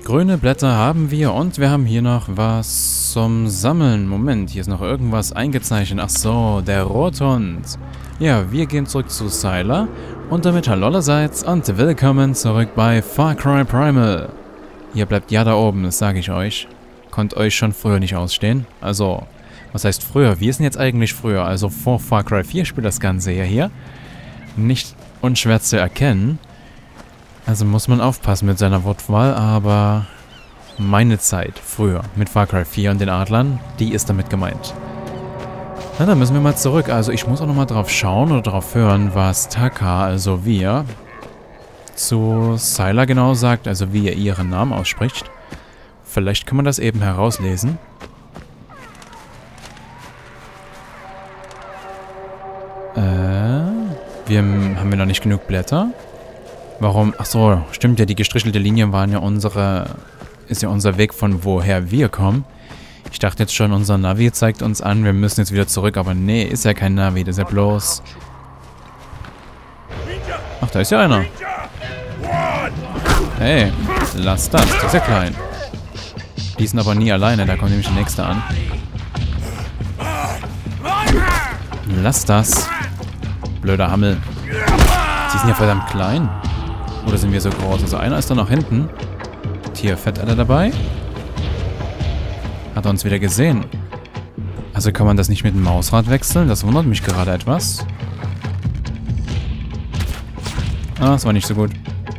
grüne Blätter haben wir und wir haben hier noch was zum Sammeln. Moment, hier ist noch irgendwas eingezeichnet. Ach so, der Rothund. Ja, wir gehen zurück zu Sylar und damit hallo allerseits und willkommen zurück bei Far Cry Primal. Ihr bleibt ja da oben, das sage ich euch. Konnt euch schon früher nicht ausstehen. Also, was heißt früher? Wir sind jetzt eigentlich früher. Also vor Far Cry 4 spielt das Ganze ja hier. Nicht unschwer zu erkennen. Also muss man aufpassen mit seiner Wortwahl, aber meine Zeit früher mit Far Cry 4 und den Adlern, die ist damit gemeint. Na, dann müssen wir mal zurück. Also ich muss auch nochmal drauf schauen oder drauf hören, was Taka, also wir, zu Sylar genau sagt, also wie er ihren Namen ausspricht. Vielleicht kann man das eben herauslesen. Haben wir noch nicht genug Blätter? Warum? Ach so, stimmt ja, die gestrichelte Linien waren ja ist ja unser Weg, von woher wir kommen. Ich dachte jetzt schon, unser Navi zeigt uns an, wir müssen jetzt wieder zurück, aber nee, ist ja kein Navi, das ist ja bloß... Ach, da ist ja einer. Hey, lass das ist ja klein. Die sind aber nie alleine, da kommt nämlich der nächste an. Lass das. Blöder Hammel. Die sind ja verdammt klein. Oder sind wir so groß? Also einer ist da noch hinten. Hier, fett alle dabei. Hat er uns wieder gesehen. Also kann man das nicht mit dem Mausrad wechseln? Das wundert mich gerade etwas. Ah, das war nicht so gut.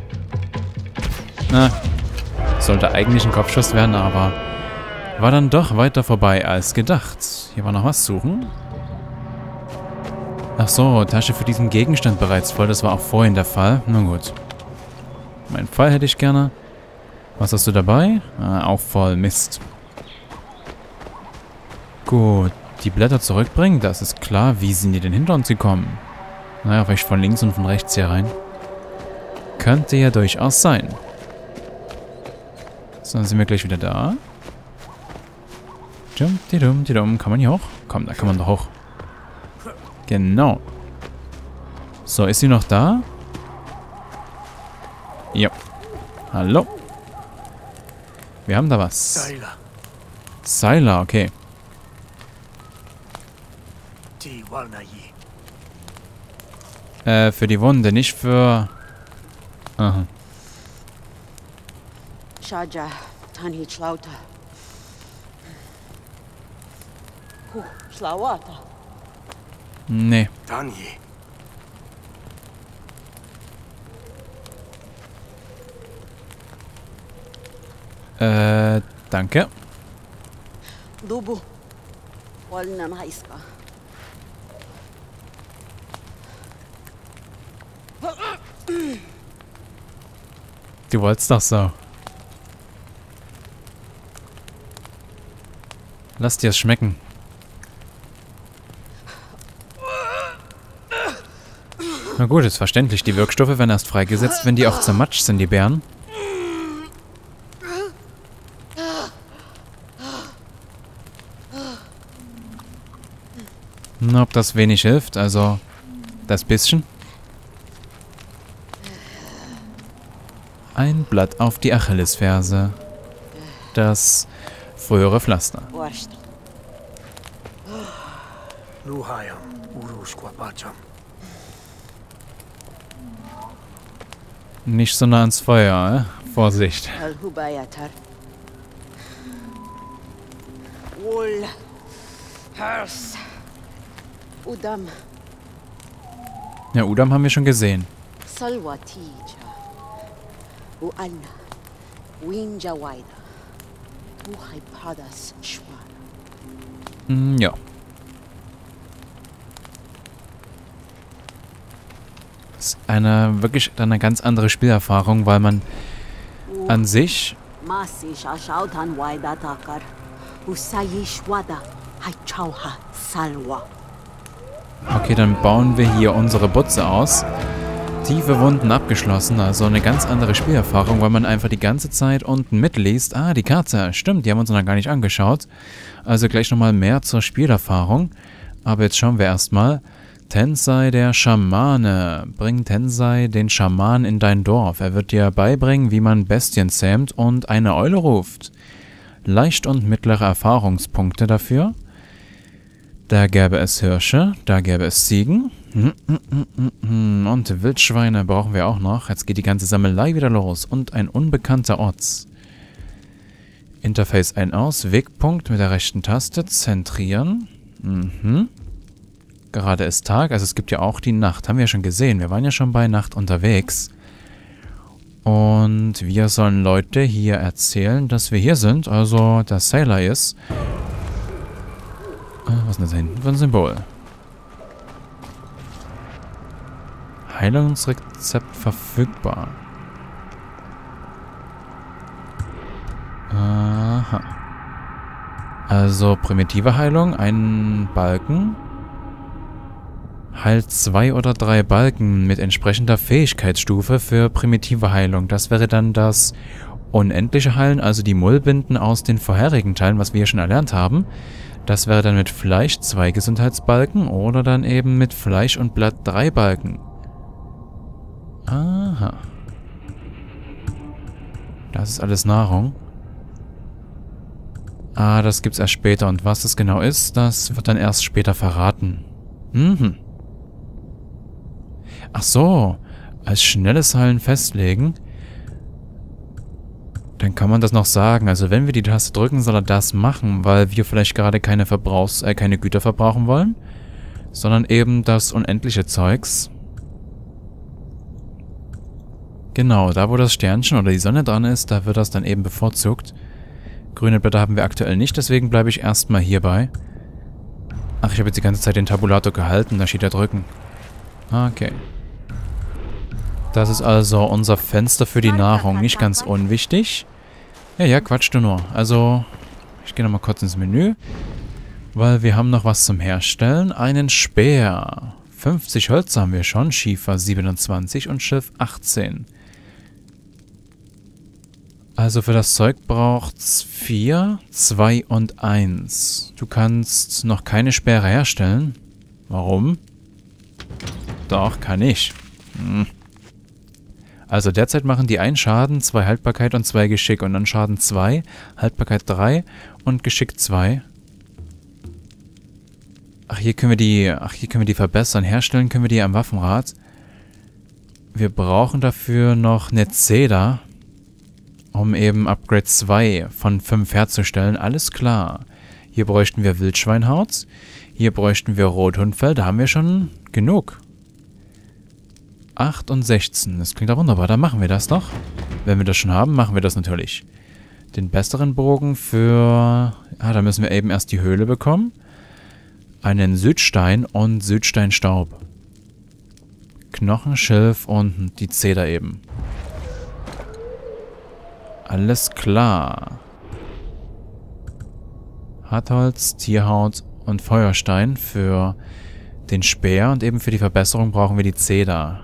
Na, sollte eigentlich ein Kopfschuss werden, aber war dann doch weiter vorbei als gedacht. Hier war noch was suchen. Ach so, Tasche für diesen Gegenstand bereits voll. Das war auch vorhin der Fall. Na gut. Mein Pfeil hätte ich gerne. Was hast du dabei? Ah, auch voll. Mist. Gut. Die Blätter zurückbringen, das ist klar. Wie sind die denn hinter uns gekommen? Naja, vielleicht von links und von rechts hier rein. Könnte ja durchaus sein. So, dann sind wir gleich wieder da. Kann man hier hoch? Komm, da kann man doch hoch. Genau. So, ist sie noch da? Ja. Hallo. Wir haben da was. Sylar, okay. Für die Wunde, nicht für... Aha. Shaja, Tanhi Schlauter. Schlauata. Nee. Tanhi. Danke. Dubu. Wolna Maiska. Du wolltest doch so. Lass dir es schmecken. Na gut, ist verständlich. Die Wirkstoffe werden erst freigesetzt, wenn die auch zermatscht sind, die Beeren. Na, ob das wenig hilft, also das bisschen. Ein Blatt auf die Achillesferse. Das frühere Pflaster. Nicht so nah ans Feuer, Vorsicht. Ja, Udam haben wir schon gesehen. Ja. Das ist wirklich eine ganz andere Spielerfahrung, weil man an sich... Okay, dann bauen wir hier unsere Butze aus. Tiefe Wunden abgeschlossen, also eine ganz andere Spielerfahrung, weil man einfach die ganze Zeit unten mitliest. Ah, die Karte, stimmt, die haben wir uns noch gar nicht angeschaut. Also gleich nochmal mehr zur Spielerfahrung. Aber jetzt schauen wir erstmal. Tensei, der Schamane. Bring Tensei den Schaman in dein Dorf. Er wird dir beibringen, wie man Bestien zähmt und eine Eule ruft. Leicht und mittlere Erfahrungspunkte dafür. Da gäbe es Hirsche, da gäbe es Ziegen. Und Wildschweine brauchen wir auch noch. Jetzt geht die ganze Sammelei wieder los. Und ein unbekannter Ort. Interface ein aus, Wegpunkt mit der rechten Taste, zentrieren. Gerade ist Tag, also es gibt ja auch die Nacht. Haben wir ja schon gesehen, wir waren ja schon bei Nacht unterwegs. Und wir sollen Leute hier erzählen, dass wir hier sind, also der Sailor ist. Was ist denn das hinten für ein Symbol? Heilungsrezept verfügbar. Aha. Also primitive Heilung, ein Balken. Heilt 2 oder 3 Balken mit entsprechender Fähigkeitsstufe für primitive Heilung. Das wäre dann das unendliche Heilen, also die Mullbinden aus den vorherigen Teilen, was wir ja schon erlernt haben. Das wäre dann mit Fleisch 2 Gesundheitsbalken oder dann eben mit Fleisch und Blatt 3 Balken. Aha. Das ist alles Nahrung. Ah, das gibt's erst später. Und was das genau ist, das wird dann erst später verraten. Ach so. Als schnelles Heilen festlegen. Dann kann man das noch sagen. Also wenn wir die Taste drücken, soll er das machen, weil wir vielleicht gerade keine Güter verbrauchen wollen, sondern eben das unendliche Zeugs. Genau, da wo das Sternchen oder die Sonne dran ist, da wird das dann eben bevorzugt. Grüne Blätter haben wir aktuell nicht, deswegen bleibe ich erstmal hierbei. Ach, ich habe jetzt die ganze Zeit den Tabulator gehalten, da steht er drücken. Okay. Das ist also unser Fenster für die Nahrung, nicht ganz unwichtig. Ja, quatsch du nur. Also, ich gehe nochmal kurz ins Menü, weil wir haben noch was zum Herstellen. Einen Speer. 50 Holz haben wir schon, Schiefer 27 und Schilf 18. Also für das Zeug braucht's 4, 2 und 1. Du kannst noch keine Speere herstellen. Warum? Doch, kann ich. Also derzeit machen die 1 Schaden, 2 Haltbarkeit und 2 Geschick. Und dann Schaden 2, Haltbarkeit 3 und Geschick 2. Ach, hier können wir die verbessern. Herstellen können wir die am Waffenrad. Wir brauchen dafür noch eine Zeder, um eben Upgrade 2 von 5 herzustellen. Alles klar. Hier bräuchten wir Wildschweinhaut. Hier bräuchten wir Rothundfell. Da haben wir schon genug. 8 und 16. Das klingt doch wunderbar. Dann machen wir das doch. Wenn wir das schon haben, machen wir das natürlich. Den besseren Bogen für... Ah, da müssen wir eben erst die Höhle bekommen. Einen Südstein und Südsteinstaub. Knochen, Schilf und die Zeder eben. Alles klar. Hartholz, Tierhaut und Feuerstein für den Speer und eben für die Verbesserung brauchen wir die Zeder.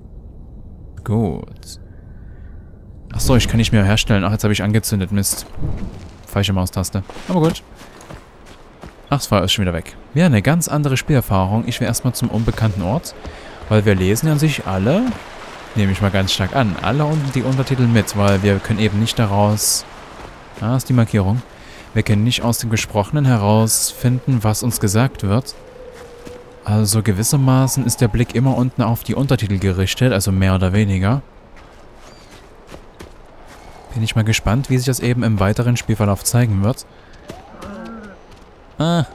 Gut. Achso, ich kann nicht mehr herstellen. Ach, jetzt habe ich angezündet. Mist. Falsche Maustaste. Aber gut. Ach, das Feuer ist schon wieder weg. Ja, eine ganz andere Spielerfahrung. Ich will erstmal zum unbekannten Ort. Weil wir lesen ja an sich alle, nehme ich mal ganz stark an, alle die Untertitel mit, weil wir können eben nicht daraus... Ah, ist die Markierung. Wir können nicht aus dem Gesprochenen herausfinden, was uns gesagt wird. Also gewissermaßen ist der Blick immer unten auf die Untertitel gerichtet, also mehr oder weniger. Bin ich mal gespannt, wie sich das eben im weiteren Spielverlauf zeigen wird. Ah.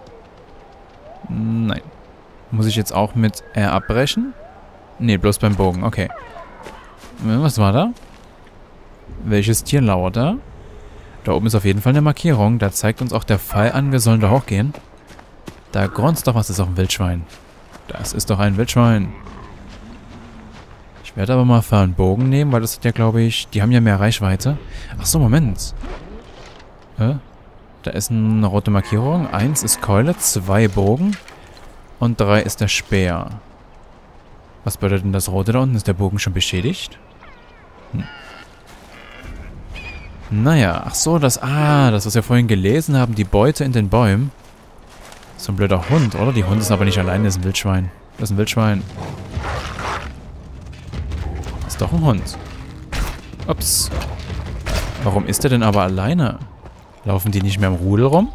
Nein. Muss ich jetzt auch mit R abbrechen? Nee, bloß beim Bogen, okay. Was war da? Welches Tier lauert da? Da oben ist auf jeden Fall eine Markierung. Da zeigt uns auch der Pfeil an, wir sollen da hochgehen. Da grunzt doch was, das ist auch ein Wildschwein. Das ist doch ein Wildschwein. Ich werde aber mal für einen Bogen nehmen, weil das hat ja, glaube ich, die haben ja mehr Reichweite. Ach so, Moment. Da ist eine rote Markierung. 1 ist Keule, 2 Bogen und 3 ist der Speer. Was bedeutet denn das Rote da unten? Ist der Bogen schon beschädigt? Naja, ach so, das, was wir vorhin gelesen haben, die Beute in den Bäumen. So ein blöder Hund, oder? Die Hunde sind aber nicht alleine, das ist ein Wildschwein. Das ist ein Wildschwein. Das ist doch ein Hund. Ups. Warum ist der denn aber alleine? Laufen die nicht mehr im Rudel rum?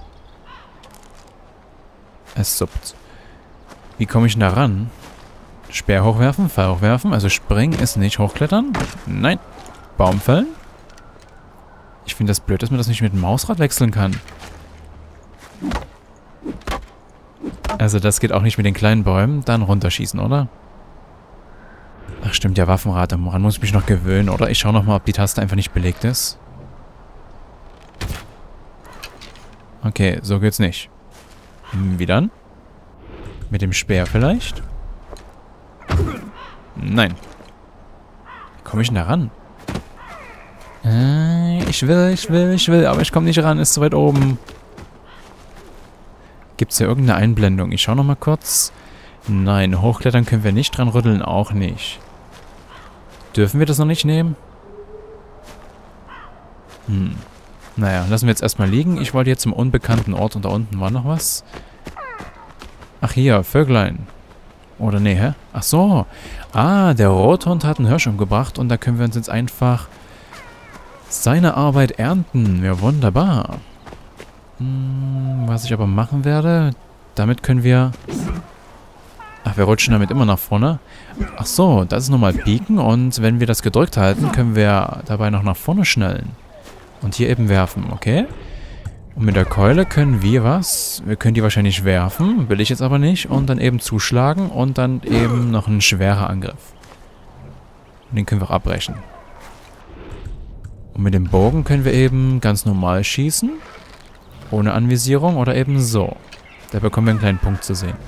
Es suppt. Wie komme ich denn da ran? Speer hochwerfen, Pfeil hochwerfen. Also springen ist nicht hochklettern. Nein. Baum fällen. Ich finde das blöd, dass man das nicht mit dem Mausrad wechseln kann. Also das geht auch nicht mit den kleinen Bäumen. Dann runterschießen, oder? Ach stimmt, ja, Waffenrad. Daran muss ich mich noch gewöhnen, oder? Ich schaue nochmal, ob die Taste einfach nicht belegt ist. Okay, so geht's nicht. Wie dann? Mit dem Speer vielleicht? Nein. Wie komme ich denn da ran? Ich will, aber ich komme nicht ran, ist zu weit oben. Gibt es hier irgendeine Einblendung? Ich schaue nochmal kurz. Nein, hochklettern können wir nicht, dran rütteln auch nicht. Dürfen wir das noch nicht nehmen? Naja, lassen wir jetzt erstmal liegen. Ich wollte jetzt zum unbekannten Ort und da unten war noch was. Ach hier, Vöglein. Oder nee, hä? Ach so. Ah, der Rothund hat einen Hirsch umgebracht und da können wir uns jetzt einfach seine Arbeit ernten. Ja, wunderbar. Was ich aber machen werde, damit können wir... Ach, wir rutschen damit immer nach vorne. Ach so, das ist nochmal pieken und wenn wir das gedrückt halten, können wir dabei noch nach vorne schnellen. Und hier eben werfen, okay? Und mit der Keule können wir was? Wir können die wahrscheinlich werfen, will ich jetzt aber nicht. Und dann eben zuschlagen und dann eben noch ein schwerer Angriff. Und den können wir auch abbrechen. Und mit dem Bogen können wir eben ganz normal schießen. Ohne Anvisierung oder eben so. Da bekommen wir einen kleinen Punkt zu sehen.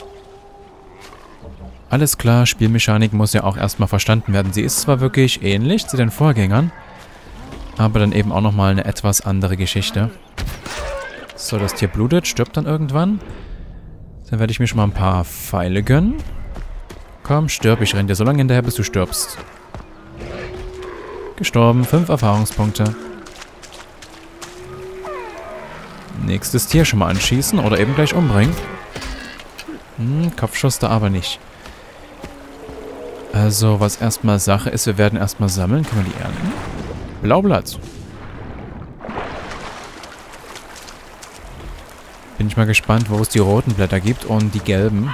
Alles klar, Spielmechanik muss ja auch erstmal verstanden werden. Sie ist zwar wirklich ähnlich zu den Vorgängern, aber dann eben auch nochmal eine etwas andere Geschichte. So, das Tier blutet, stirbt dann irgendwann. Dann werde ich mir schon mal ein paar Pfeile gönnen. Komm, stirb, ich renne dir so lange hinterher, bis du stirbst. Gestorben, 5 Erfahrungspunkte. Nächstes Tier schon mal anschießen oder eben gleich umbringen. Kopfschuss da aber nicht. Also, was erstmal Sache ist, wir werden erstmal sammeln. Können wir die ernten? Blaublatt. Bin ich mal gespannt, wo es die roten Blätter gibt und die gelben.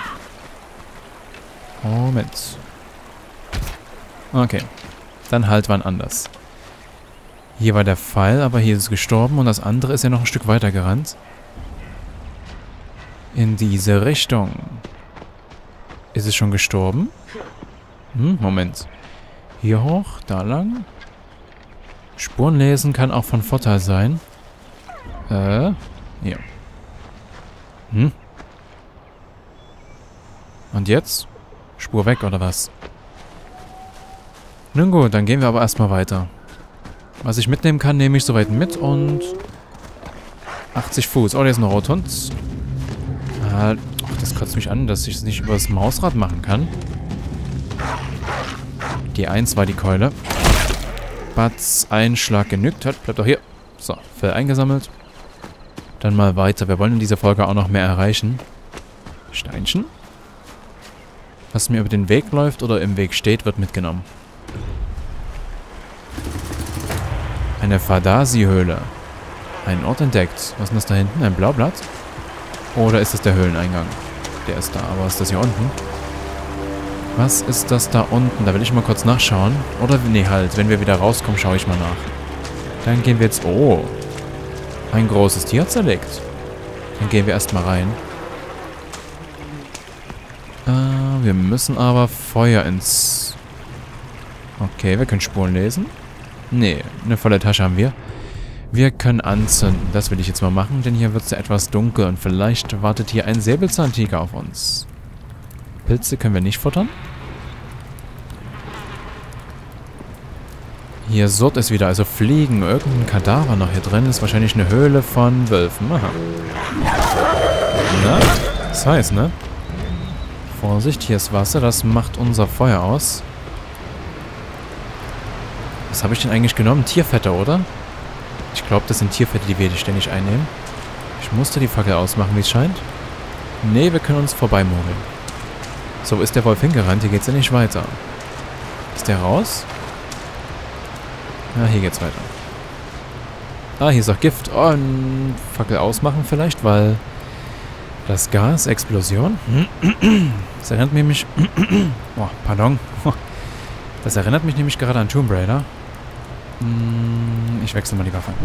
Moment. Okay. Dann halt wann anders. Hier war der Pfeil, aber hier ist es gestorben und das andere ist ja noch ein Stück weiter gerannt. In diese Richtung. Ist es schon gestorben? Moment. Hier hoch, da lang. Spuren lesen kann auch von Vorteil sein. Hier. Und jetzt? Spur weg, oder was? Nun gut, dann gehen wir aber erstmal weiter. Was ich mitnehmen kann, nehme ich soweit mit und... 80 Fuß. Oh, der ist ein Rothund. Das kotzt mich an, dass ich es nicht über das Mausrad machen kann. Die 1 war die Keule. Batz, ein Schlag genügt hat. Bleibt doch hier. So, Fell eingesammelt. Dann mal weiter. Wir wollen in dieser Folge auch noch mehr erreichen. Steinchen. Was mir über den Weg läuft oder im Weg steht, wird mitgenommen. Eine Fadasi-Höhle. Ein Ort entdeckt. Was ist das da hinten? Ein Blaublatt? Oder ist das der Höhleneingang? Der ist da, aber ist das hier unten? Was ist das da unten? Da will ich mal kurz nachschauen. Oder, nee, halt. Wenn wir wieder rauskommen, schaue ich mal nach. Dann gehen wir jetzt... Oh. Ein großes Tier zerlegt. Dann gehen wir erstmal rein. Wir müssen aber Feuer ins... Okay, wir können Spuren lesen. Nee, eine volle Tasche haben wir. Wir können anzünden. Das will ich jetzt mal machen, denn hier wird es ja etwas dunkel und vielleicht wartet hier ein Säbelzahntiger auf uns. Pilze können wir nicht futtern. Hier surrt es wieder, also Fliegen. Irgendein Kadaver noch hier drin. Ist wahrscheinlich eine Höhle von Wölfen. Aha. Na, das heißt, ne? Vorsicht, hier ist Wasser. Das macht unser Feuer aus. Was habe ich denn eigentlich genommen? Tierfette, oder? Ich glaube, das sind Tierfette, die wir ständig einnehmen. Ich musste die Fackel ausmachen, wie es scheint. Nee, wir können uns vorbeimogeln. So, wo ist der Wolf hingerannt? Hier geht's ja nicht weiter. Ist der raus? Ja, hier geht's weiter. Ah, hier ist auch Gift. Oh, ein Fackel ausmachen vielleicht, weil das Gas, Explosion. Das erinnert mich nämlich... Oh, pardon. Das erinnert mich nämlich gerade an Tomb Raider. Ich wechsle mal die Waffe.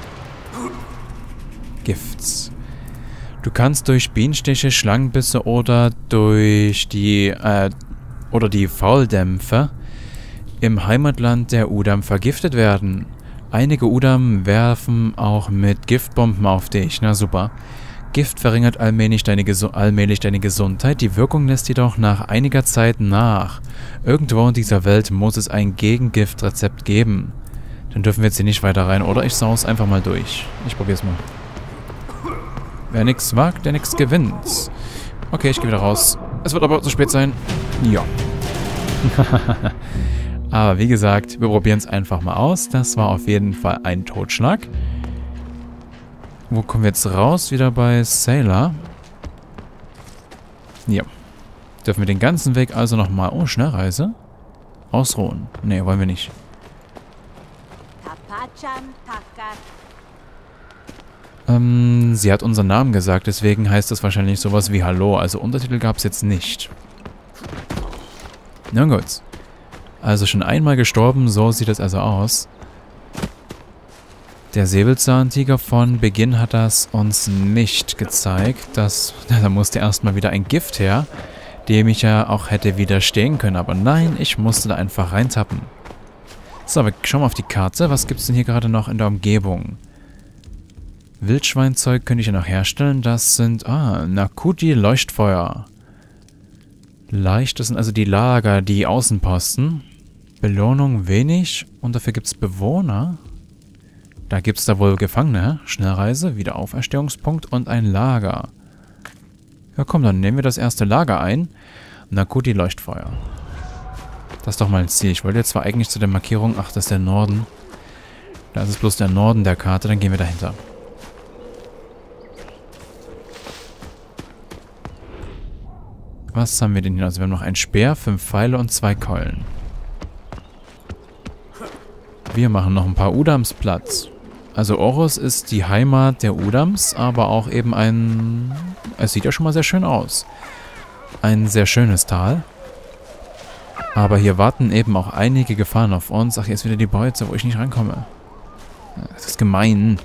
Gifts. Du kannst durch Bienenstiche, Schlangenbisse oder durch die Fauldämpfe im Heimatland der Udam vergiftet werden. Einige Udam werfen auch mit Giftbomben auf dich. Na super. Gift verringert allmählich deine Gesundheit. Die Wirkung lässt jedoch nach einiger Zeit nach. Irgendwo in dieser Welt muss es ein Gegengiftrezept geben. Dann dürfen wir jetzt hier nicht weiter rein, oder? Ich saus einfach mal durch. Ich probier's mal. Wer nichts wagt, der nichts gewinnt. Okay, ich gehe wieder raus. Es wird aber zu spät sein. Ja. Aber wie gesagt, wir probieren es einfach mal aus. Das war auf jeden Fall ein Totschlag. Wo kommen wir jetzt raus? Wieder bei Sailor. Ja. Dürfen wir den ganzen Weg also nochmal... Oh, Schnellreise? Ausruhen. Nee, wollen wir nicht. Sie hat unseren Namen gesagt, deswegen heißt das wahrscheinlich sowas wie Hallo. Also Untertitel gab es jetzt nicht. Na gut. Also schon einmal gestorben, so sieht es also aus. Der Säbelzahntiger von Beginn hat das uns nicht gezeigt. Da musste erstmal wieder ein Gift her, dem ich ja auch hätte widerstehen können. Aber nein, ich musste da einfach reintappen. So, wir schauen mal auf die Karte. Was gibt es denn hier gerade noch in der Umgebung? Wildschweinzeug könnte ich ja noch herstellen. Das sind, Nakuti-Leuchtfeuer. Leicht, das sind also die Lager, die Außenposten. Belohnung wenig. Und dafür gibt es Bewohner. Da gibt es da wohl Gefangene. Schnellreise, Wiederauferstehungspunkt und ein Lager. Ja komm, dann nehmen wir das erste Lager ein. Nakuti-Leuchtfeuer. Das ist doch mal ein Ziel. Ich wollte jetzt zwar eigentlich zu der Markierung... Ach, das ist der Norden. Da ist es bloß der Norden der Karte. Dann gehen wir dahinter. Was haben wir denn hier? Also wir haben noch einen Speer, 5 Pfeile und 2 Keulen. Wir machen noch ein paar Udams Platz. Also Oros ist die Heimat der Udams, aber auch eben ein... Es sieht ja schon mal sehr schön aus. Ein sehr schönes Tal. Aber hier warten eben auch einige Gefahren auf uns. Ach, hier ist wieder die Beute, wo ich nicht rankomme. Das ist gemein.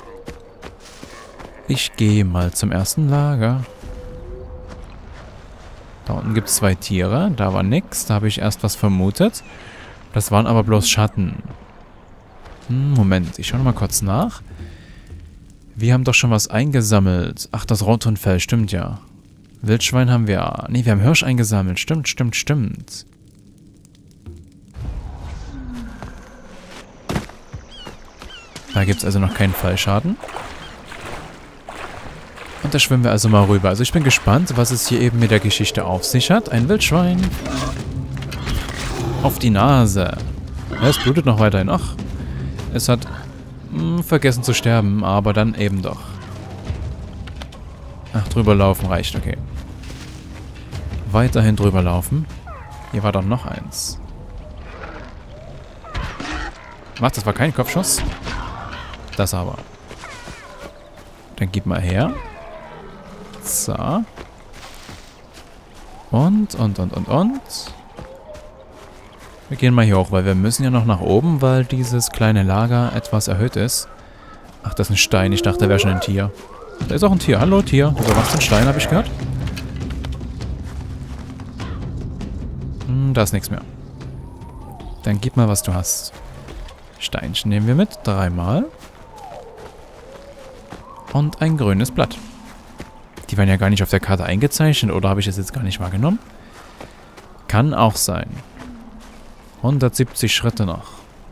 Ich gehe mal zum ersten Lager. Da unten gibt es 2 Tiere. Da war nix. Da habe ich erst was vermutet. Das waren aber bloß Schatten. Moment, ich schaue noch mal kurz nach. Wir haben doch schon was eingesammelt. Ach, das Rothundfell, stimmt ja. Wildschwein haben wir... Nee, wir haben Hirsch eingesammelt. Stimmt, stimmt, stimmt. Da gibt es also noch keinen Fallschaden. Und da schwimmen wir also mal rüber. Also ich bin gespannt, was es hier eben mit der Geschichte auf sich hat. Ein Wildschwein. Auf die Nase. Ja, es blutet noch weiterhin. Ach, es hat vergessen zu sterben, aber dann eben doch. Ach, drüber laufen reicht, okay. Weiterhin drüber laufen. Hier war doch noch eins. Was, das war kein Kopfschuss? Das aber. Dann gib mal her. So. Und. Wir gehen mal hier hoch, weil wir müssen ja noch nach oben, weil dieses kleine Lager etwas erhöht ist. Ach, das ist ein Stein. Ich dachte, da wäre schon ein Tier. Da ist auch ein Tier. Hallo, Tier. Du überwachst den Stein, habe ich gehört. Da ist nichts mehr. Dann gib mal, was du hast. Steinchen nehmen wir mit. 3 Mal. Und ein grünes Blatt. Die waren ja gar nicht auf der Karte eingezeichnet, oder habe ich das jetzt gar nicht wahrgenommen? Kann auch sein. 170 Schritte noch.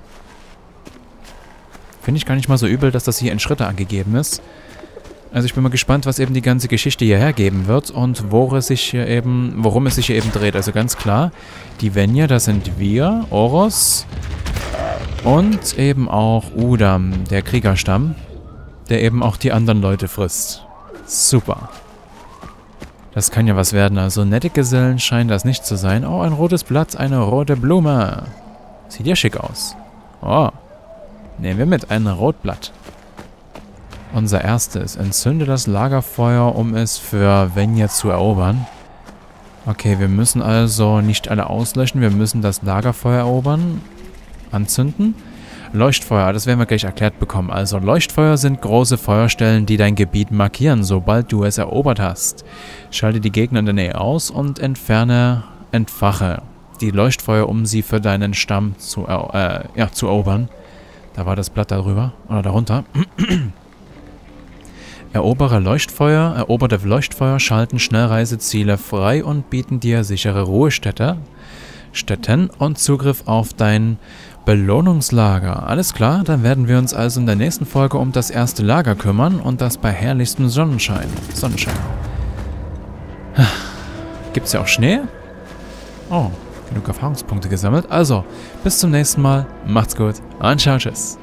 Finde ich gar nicht mal so übel, dass das hier in Schritte angegeben ist. Also ich bin mal gespannt, was eben die ganze Geschichte hierher geben wird und worum es sich hier eben dreht. Also ganz klar, die Venya, das sind wir, Oros und eben auch Udam, der Kriegerstamm, der eben auch die anderen Leute frisst. Super. Das kann ja was werden. Also nette Gesellen scheinen das nicht zu sein. Oh, ein rotes Blatt, eine rote Blume. Sieht ja schick aus. Oh. Nehmen wir mit. Ein Rotblatt. Unser erstes. Entzünde das Lagerfeuer, um es für Venja zu erobern. Okay, wir müssen also nicht alle auslöschen. Wir müssen das Lagerfeuer erobern. Anzünden. Leuchtfeuer, das werden wir gleich erklärt bekommen. Also Leuchtfeuer sind große Feuerstellen, die dein Gebiet markieren, sobald du es erobert hast. Schalte die Gegner in der Nähe aus und entfache die Leuchtfeuer, um sie für deinen Stamm zu erobern. Da war das Blatt darüber, oder darunter. Eroberte Leuchtfeuer schalten Schnellreiseziele frei und bieten dir sichere Ruhestätten und Zugriff auf dein Belohnungslager. Alles klar, dann werden wir uns also in der nächsten Folge um das erste Lager kümmern und das bei herrlichstem Sonnenschein. Gibt's ja auch Schnee? Oh, genug Erfahrungspunkte gesammelt. Also, bis zum nächsten Mal. Macht's gut und ciao, tschüss.